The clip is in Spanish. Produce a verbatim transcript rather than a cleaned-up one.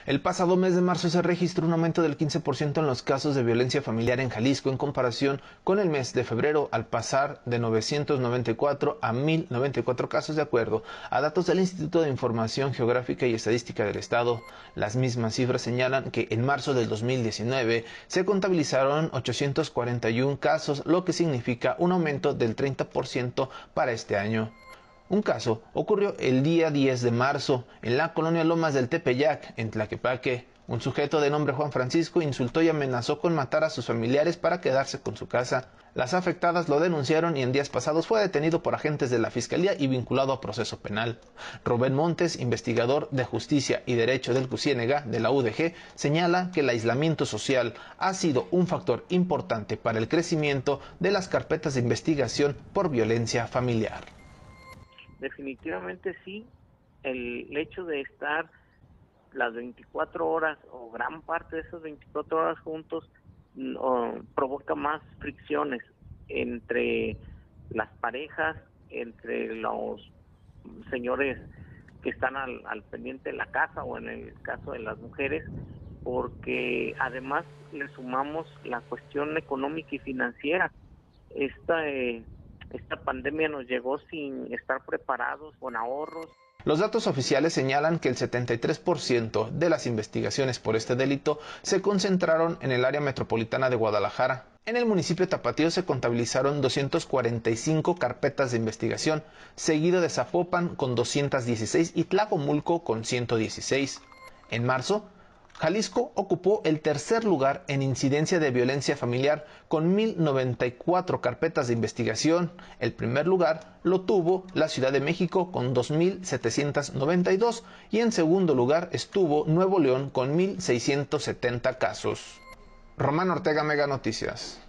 El pasado mes de marzo se registró un aumento del quince por ciento en los casos de violencia familiar en Jalisco en comparación con el mes de febrero, al pasar de novecientos noventa y cuatro a mil noventa y cuatro casos de acuerdo a datos del Instituto de Información Geográfica y Estadística del Estado. Las mismas cifras señalan que en marzo del dos mil diecinueve se contabilizaron ochocientos cuarenta y uno casos, lo que significa un aumento del treinta por ciento para este año. Un caso ocurrió el día diez de marzo en la colonia Lomas del Tepeyac, en Tlaquepaque. Un sujeto de nombre Juan Francisco insultó y amenazó con matar a sus familiares para quedarse con su casa. Las afectadas lo denunciaron y en días pasados fue detenido por agentes de la Fiscalía y vinculado a proceso penal. Rubén Montes, investigador de Justicia y Derecho del C U C I E N E G A de la U D G, señala que el aislamiento social ha sido un factor importante para el crecimiento de las carpetas de investigación por violencia familiar. Definitivamente sí, el hecho de estar las veinticuatro horas o gran parte de esas veinticuatro horas juntos no, provoca más fricciones entre las parejas, entre los señores que están al, al pendiente de la casa o en el caso de las mujeres, porque además le sumamos la cuestión económica y financiera. Esta eh, Esta pandemia nos llegó sin estar preparados, con ahorros. Los datos oficiales señalan que el setenta y tres por ciento de las investigaciones por este delito se concentraron en el área metropolitana de Guadalajara. En el municipio de Tapatío se contabilizaron doscientas cuarenta y cinco carpetas de investigación, seguido de Zapopan con doscientas dieciséis y Tlajomulco con ciento dieciséis. En marzo, Jalisco ocupó el tercer lugar en incidencia de violencia familiar con mil noventa y cuatro carpetas de investigación. El primer lugar lo tuvo la Ciudad de México con dos mil setecientas noventa y dos y en segundo lugar estuvo Nuevo León con mil seiscientos setenta casos. Román Ortega, Mega Noticias.